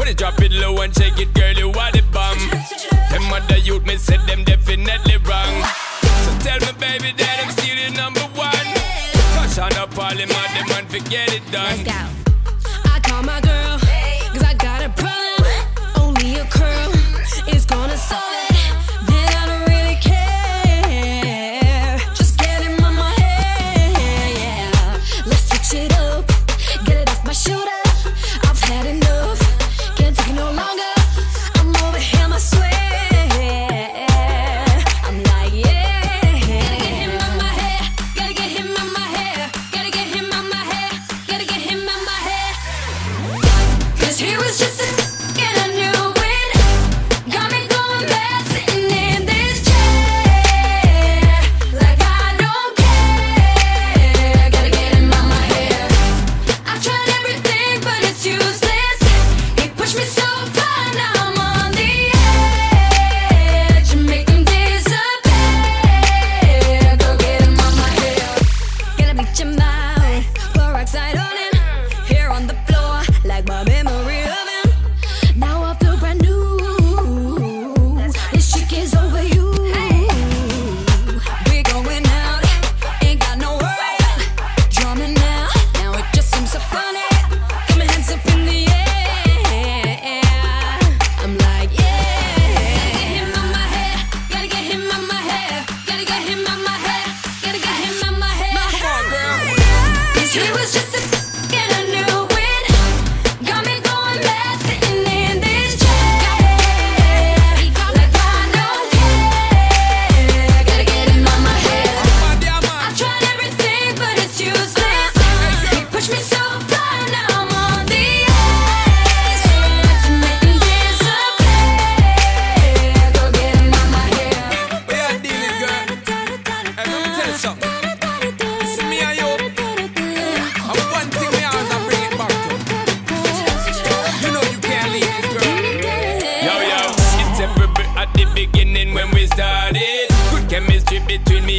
When you drop it low and shake it, girl, you are the bomb. Them other youth, me said them definitely wrong. So tell me, baby, that I'm still the number one. Cause on up all them other man, forget it done. Let's go. I call my girl, cause I got a problem. Only a curl is gonna solve it. Man, I don't really care. Just get him on my hair, yeah. Let's switch it up, get it off my shoulder. I've had enough, can't take it no longer. I'm over him, I swear. I'm like, yeah. Gotta get him on my hair, gotta get him on my hair, gotta get him on my hair, gotta get him on my hair. Cause he was just a and I knew it. Got me going mad, sitting in this chair. Like I don't care. Gotta get him on my hair. I've tried everything, but it's useless. He pushed me so far, now I'm on the edge. Make him disappear. Go get him on my hair. Gonna beat him out, pour oxide on him. Here on the floor, like my memory of him. Now I feel brand new. This chick is over you. We're going out, ain't got no worries. Drumming now, now it just seems so funny. Got my hands up in the air. I'm like, yeah. Gotta get him on my hair, gotta get him on my hair, gotta get him on my hair, gotta get him on my hair. Cause he was just a and I knew it. Got me going mad, sitting in this chair. Like I don't care. Gotta get him on my hair. I've tried everything, but it's useless. He pushed me so far, now I'm on the edge. Make him disappear. Go get him on my hair. We are dealing, girl. Hey, let me tell you something. It's me and you. And one thing me always bring it back to. You know you can't leave this girl. Yo, yo, it's every bit at the beginning when we started. Good chemistry between me